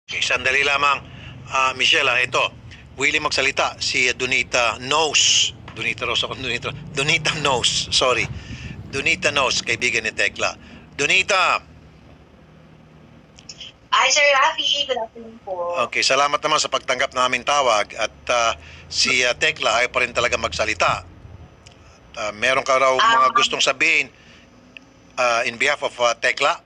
Okay, sandali lamang, Michelle, ito. Willing magsalita si Donita Knows. Donita Rose ako, Donita Knows, sorry. Donita Knows, kaibigan ni Tekla. Donita, Hi, Sir Rafi. Good afternoon po. okay, salamat naman sa pagtanggap ng aming tawag at si Tekla ay pa rin talaga magsalita. Meron ka raw mga gustong sabihin in behalf of Tekla?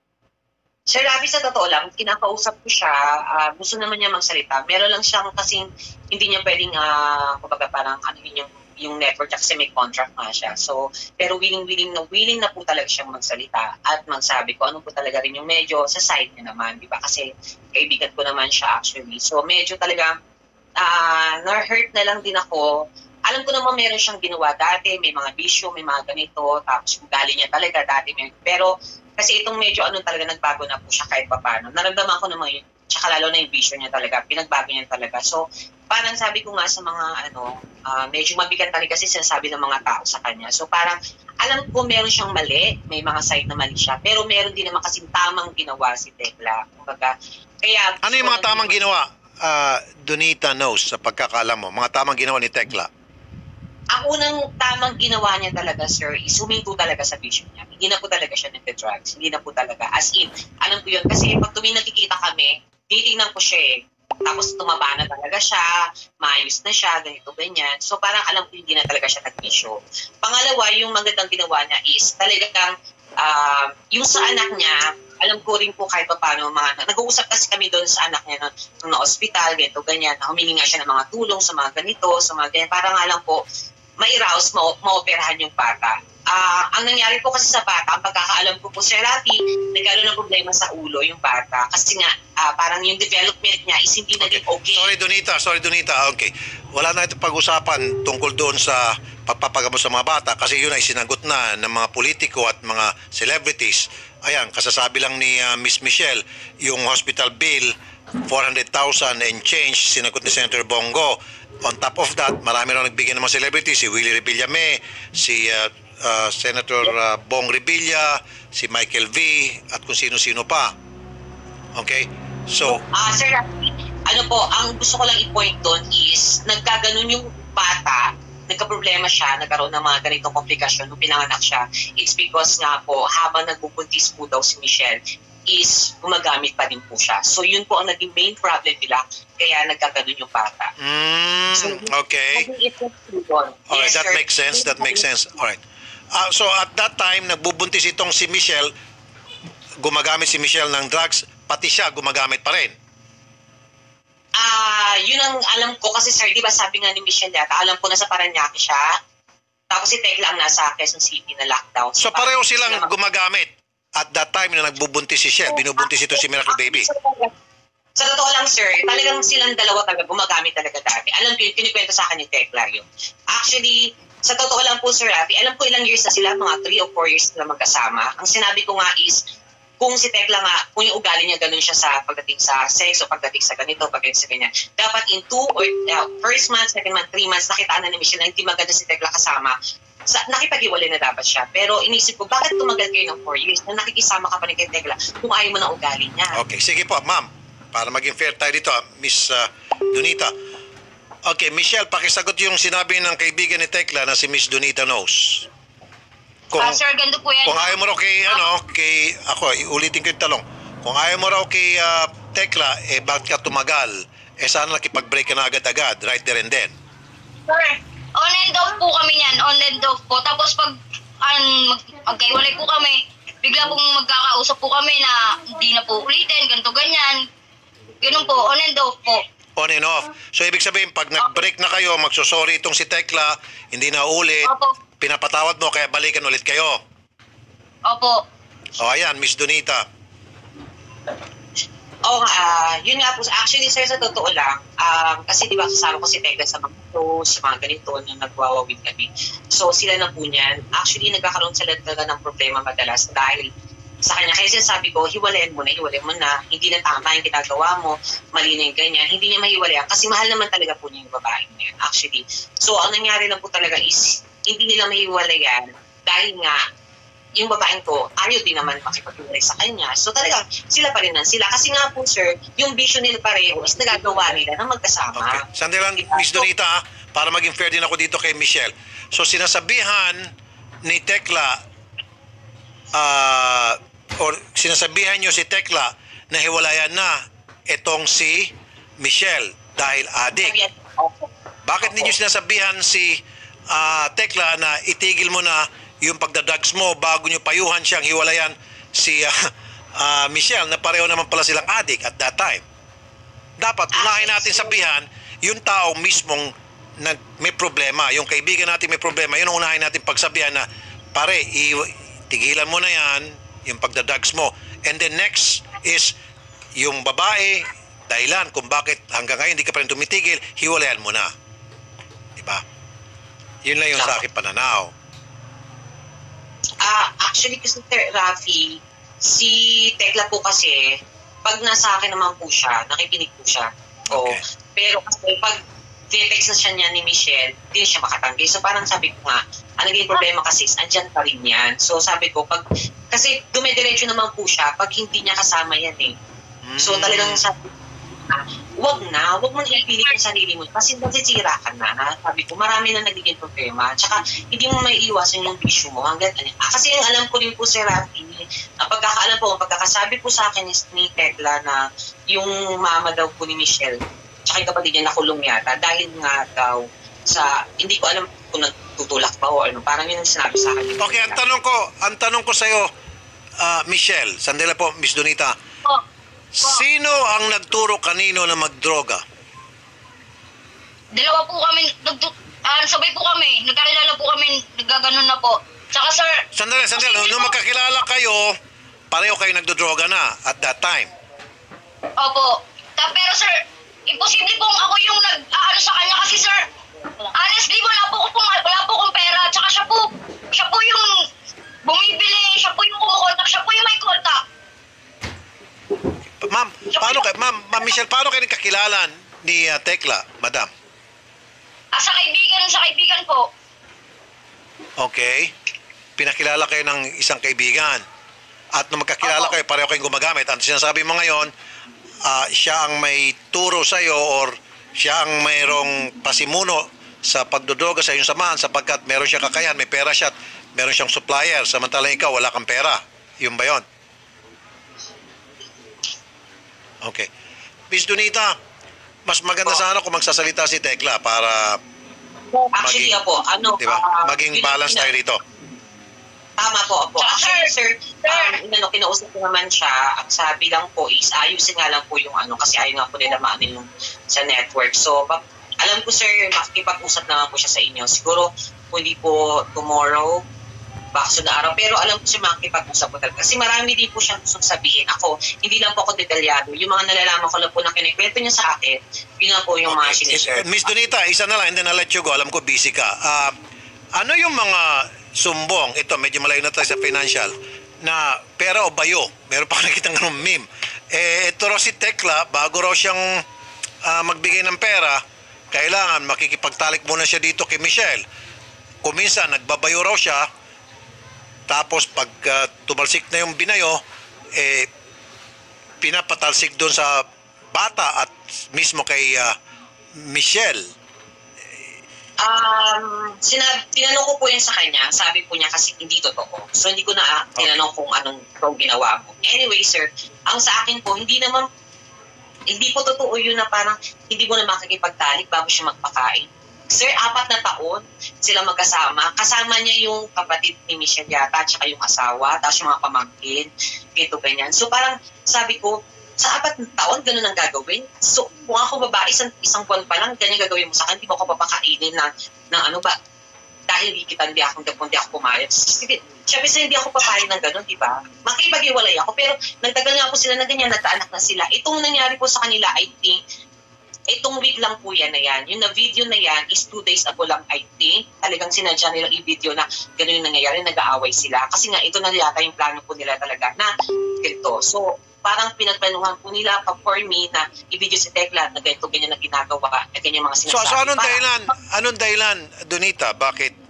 Sir Rafi, sa totoo lang, kinakausap ko siya. Gusto naman niya magsalita. Meron lang siyang kasing hindi niya pwedeng, kumbaga parang ano yun yung network niya kasi may contract nga siya. So, pero willing na po talaga siyang magsalita at magsabi ko ano po talaga rin yung medyo sa side niya naman, di ba? Kasi kaibigan ko naman siya actually. So, medyo talaga na-hurt na lang din ako. Alam ko naman meron siyang ginawa dati, may mga bisyo, may mga ganito, tapos ugali niya talaga dati. Pero kasi itong medyo talaga nagbago na po siya kahit paano. Naramdaman ko naman yun, tsaka lalo na yung bisyo niya talaga, pinagbago niya talaga. So, parang sabi ko nga sa mga medyo mabigat talaga kasi sinasabi ng mga tao sa kanya. So, parang alam ko meron siyang mali, may mga side na mali siya, pero meron din naman kasing tamang ginawa si Tekla. Kumbaga, kaya... Ano yung mga tamang ginawa, Donita Knows, sa pagkakaalam mo? Mga tamang ginawa ni Tekla? Ang unang tamang ginawa niya talaga, sir, is huminto talaga sa vision niya. Hindi na po talaga siya nagda-drugs. Hindi na po talaga. As in, alam ko yun. Kasi pag tuwing nakikita kami, titignan ko siya eh. Tapos tumaba na talaga siya, maayos na siya, ganito, ganyan. So parang alam ko hindi na talaga siya nag-bisyo. Pangalawa, yung magandang ginawa niya is talagang yung sa anak niya, alam ko rin po kahit pa paano, nag-uusap kasi kami doon sa anak niya nung na-hospital, ganito, ganyan. Humihingi nga siya ng mga tulong sa mga ganito, sa mga ganyan. Parang nga lang po, ma-rouse, ma-operahan yung bata. Ang nangyari po kasi sa bata, ang pagkakaalam ko po, Sir Rafi, nagkaroon ng problema sa ulo yung bata. Kasi nga, parang yung development niya is hindi naging okay. Sorry Donita, okay. Wala na itong pag-usapan tungkol doon sa pagpapagamot sa mga bata kasi yun ay sinagot na ng mga politiko at mga celebrities. Ayan, kasasabi lang ni Miss Michelle, yung hospital bill, 400,000 and change, sinagot ni Senator Bongo. On top of that, marami rin nagbigay ng mga celebrities, si Willie Revillame, si Senator Bong Revilla, si Michael V, at kung sino-sino pa. Okay? So, Sir Rafi, ang gusto ko lang i-point doon is, nagkaganon yung bata, nagka-problema siya, nagkaroon ng mga ganitong komplikasyon nung pinanganak siya. It's because nga po, habang nagbubuntis po daw si Michelle, is gumagamit pa din po siya. So yun po ang naging main problem nila, kaya nagkaganon yung bata. Okay. Alright, Yes, that sir. makes sense. That makes sense. Alright. So at that time, nagbubuntis itong si Michelle, gumagamit si Michelle ng drugs, pati siya gumagamit pa rin. Yun ang alam ko kasi sir, di ba sabi nga ni Michelle yata, alam ko na sa Paranaque siya, tapos si Tekla ang nasa Quezon City na lockdown. So pareho silang gumagamit at that time na nagbubuntis si Shell, binubuntis ito si Miracle Baby. Sa totoo lang sir, talagang silang dalawa talaga gumagamit talaga dati. Alam ko yun, kinikwento sa akin ni Tekla yun. Actually, sa totoo lang po Sir Rafi, alam ko ilang years na sila, mga 3 o 4 years na magkasama. Ang sinabi ko nga is, kung si Tekla nga, kung yung ugali niya ganun siya sa pagdating sa sex o pagdating sa ganito, pagdating sa ganyan, dapat in 2 or first month, second month, 3 months, nakitaan na ni Michelle na hindi maganda si Tekla kasama. Nakipag-iwalay na dapat siya. Pero inisip ko, bakit tumagal kayo ng 4 years na nakikisama ka pa ni Tekla kung ayaw mo na ugali niya? Okay, sige po, ma'am. Para maging fair tayo dito, Miss Donita. Okay, Michelle, pakisagot yung sinabi ng kaibigan ni Tekla na si Miss Donita Knows. Sir, ganito po yan. Kung ayaw mo raw ako, ulitin ko yung talong. Kung ayaw mo raw kay Tekla, bakit ka tumagal? Sana nakipag-break ka na agad-agad, right there and then. Sir, online daw po kami yan. Online daw po. Tapos pag magkaiwalay po kami, bigla pong magkakausap po kami na hindi na po ulitin, ganito ganyan. Ganun po, online daw po. On and off. So, ibig sabihin, pag nag-break na kayo, magsosorry itong si Tekla, hindi na ulit, Opo. pinapatawad mo, kaya balikan ulit kayo. Opo. O, ayan, Miss Donita. Yun nga po. Actually, sir, sa totoo lang, kasi di ba kasama ko si Tekla sa mga shows, sa mga ganito, na nagwawawid kami. So, sila na po niyan. Actually, nagkakaroon sila talaga ng problema madalas dahil sa kanya. Kaya sinasabi ko, hiwalayan mo na, hindi na tama yung ginagawa mo, mali na yung ganyan, hindi niya mahiwalayan kasi mahal naman talaga po niya yung babae niya, actually. So, ang nangyari lang po talaga is, hindi nila mahiwalayan dahil nga, yung babaeng to, ayaw din naman makipagtuloy sa kanya. So talagang sila pa rin sila. Kasi nga po sir, yung vision nila pareho is nagagawa nila na magkasama. Okay. Sandali lang, Miss Donita, para maging fair din ako dito kay Michelle. So sinasabihan ni Tekla, or sinasabihan nyo si Tekla na hiwalayan na itong si Michelle dahil adik. Bakit ninyo sinasabihan si Tekla na itigil mo na yung pagdadrugs mo bago nyo payuhan siyang hiwalayan si Michelle na pareho naman pala silang adik at that time? Dapat unahin natin sabihan yung tao mismong may problema, yung kaibigan natin may problema, yun ang unahin natin pagsabihan na pare, tigilan mo na yan, yung pagdadrugs mo. And then next is yung babae, dahilan kung bakit hanggang ngayon hindi ka pa rin tumitigil, hiwalayan mo na. Diba? Yun lang yung sa akin pananaw. Actually, kasi Rafi, si Tekla po kasi, pag nasa akin naman po siya, nakikinig po siya. Okay. Pero kasi pag tinetext na siya niya ni Michelle, hindi siya makatanggi. So parang sabi ko nga, ang naging problema kasi is andyan pa rin yan. So sabi ko, kasi dumidiretso naman po siya pag hindi niya kasama yan eh. So talagang sabi ko, wag mo na ipilit yung sarili mo kasi nasisira ka na. Sabi ko, marami na nagiging problema. Tsaka hindi mo may iwasan yung issue mo. Kasi yung alam ko rin po si Rafi, pagkakaalam po, pagkakasabi po sa akin ni Tekla na yung mama daw po ni Michelle, tsaka yung kapatid niya nakulong yata dahil nga daw sa, hindi ko alam kung nagtutulak ba o ano, parang yun ang sinabi sa akin. Okay, ang tanong ko sa'yo, Michelle, sandali po, Miss Donita, sino ang nagturo kanino na magdroga? Dalawa po kami, sabay po kami, nagkakilala po kami, nagkaganon na po. Tsaka sir... Sandali. Nung magkakilala kayo, pareho kayo nagdodroga na at that time. Opo. Pero sir, imposible pong ako yung nag-aano sa kanya kasi sir, honestly, wala po akong pera. Tsaka siya po yung bumibili, siya po yung kumukontak, siya po yung may kontak. Ma'am Michelle, paano kayo nagkakilala ni Tekla, madam? Sa kaibigan po. Okay. Pinakilala kayo ng isang kaibigan. At nung magkakilala kayo, pareho kayong gumagamit. Ang sinasabi mo ngayon, siya ang may turo sa iyo or siya ang mayroong pasimuno sa pagdodroga sa iyong samahan sapagkat meron siya kakayahan, may pera siya at meron siyang supplier. Samantalang ikaw, wala kang pera. Yun ba yun? Okay. Miss Donita, mas maganda sana kung magsasalita si Tekla para Actually, diba? Maging balance tayo dito. Tama po. Actually, sir, kinausap ko naman siya. Ang sabi lang po is, ayusin nga lang po yung kasi ayaw nga po nila maanin yung sa network. So, alam ko sir, makikipag-usap naman po siya sa inyo. Siguro, hindi po tomorrow, baka sa araw. Pero alam ko siya makikipag-usap po talaga. Kasi marami din po siyang gustong sabihin. Ako, hindi lang po ako detalyado. Yung mga nalalaman ko lang po na kinikwento niya sa akin, yun lang po yung mga sinishare. Miss Donita, isa na lang and then I'll let you go. Alam ko busy ka. Ano yung mga sumbong, ito medyo malayo na tayo sa financial, na pera o bayo? Meron pa nakita ng meme. Ito raw si Tekla, bago raw siyang magbigay ng pera, kailangan makikipagtalik muna siya dito kay Michelle. Kung minsan, nagbabayo raw siya, tapos pag tumalsik na yung binayo, pinapatalsik doon sa bata at mismo kay Michelle. Tinanong ko po yun sa kanya. Sabi po niya kasi hindi totoo. So hindi ko na tinanong kung anong ginawa mo. Anyway sir, ang sa akin po, hindi po totoo yun na parang hindi mo na makikipagtalik bago siya magpakain. Sir, 4 na taon sila magkasama. Kasama niya yung kapatid ni Michelle yata, tsaka yung asawa, tapos yung mga pamangkin, ganito, ganyan. So parang sabi ko, sa 4 na taon, ganun ang gagawin. So kung ako babae, isang buwan pa lang, ganyan gagawin mo sa akin, di ba ako papakainin ng ano ba? Dahil hindi ako pumayag. Siyempre hindi ako papayag ng ganun, di ba? Makipag-iwalay ako, pero nagtagal nga po sila na ganyan, nagkaanak na sila. Itong nangyari po sa kanila, I think, itong week lang po yan na yan. Yung na-video na yan is 2 days ago lang, I think. Talagang sinadya nilang i-video na gano'n yung nangyayari, nag-aaway sila. Kasi nga, ito na yata yung plano po nila talaga na ganito. So, parang pinagplanuhan po nila for me na i-video si Tekla na ganito, ganyan na ginagawa, na ganyan mga sinasabi. So anong dahilan, Donita? Bakit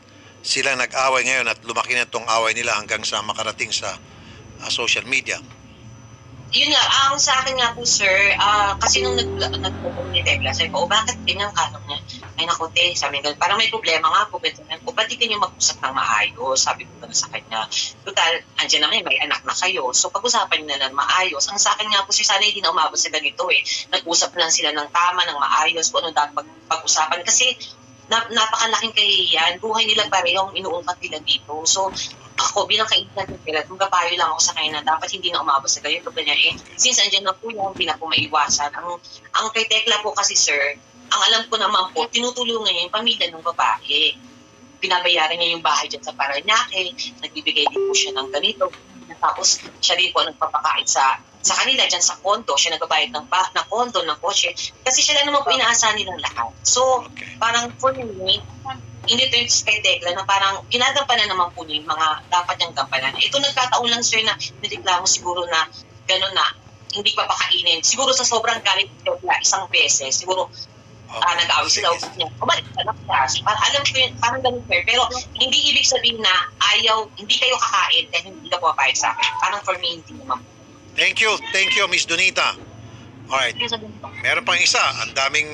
sila nag-away ngayon at lumaki na itong away nila hanggang sa makarating sa social media? Yun nga, ang sa akin nga po, sir, kasi nung nag-program ni Tekla, sabi ko, bakit ganyan kanong niya? Ay naku, te, sabi nga, parang may problema nga po, ba't di kayo mag-usap ng maayos? Sabi ko na sa kanya, total, andyan naman, may anak na kayo, so pag-usapan nyo na ng maayos. Ang sa akin nga po, sir, sana hindi na umabot sila dito nag-usap lang sila ng tama, ng maayos, kung ano dapat pag-usapan, kasi napakalaking kahihiyan, buhay nila parehong inuungkat nila dito. So, ako bilang kaibigan nila, magpapayo lang ako sa kanya na dapat hindi na umabot sa ganyan. Pero niya, since andyan na po yan, hindi na po maiwasan. Ang kay Tekla po kasi, sir, ang alam ko naman po, tinutulungan niya yung pamilya ng babae. Binabayaran niya yung bahay dyan sa Parañaque, nagbibigay din po siya ng ganito. Tapos, siya din po nagpapakain sa kanila dyan sa kondo. Siya nagbabayad ng kondo, ng kotse. Kasi siya lang naman po inaasahan nilang lahat. So, parang for me, hindi to yung kay Tekla na parang ginagampanan naman po niya yung mga dapat niyang gampanan. Ito nagkataon lang, sir, na nireklamo siguro na gano'n na hindi pa pakainin. Siguro sa sobrang galit Tekla, isang beses, siguro nag-away sila niya. Kumalik ka lang siya. Alam ko yun, parang ganun, sir. Pero hindi ibig sabihin na ayaw, hindi kayo kakain dahil hindi ka pumapayag sa akin. Parang for me, hindi naman po. Thank you, Miss Donita. Alright, meron pang isa, ang daming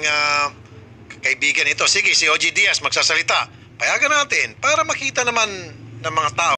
kaibigan ito. Sige, si OG Diaz magsasalita. Payagan natin para makita naman ng mga tao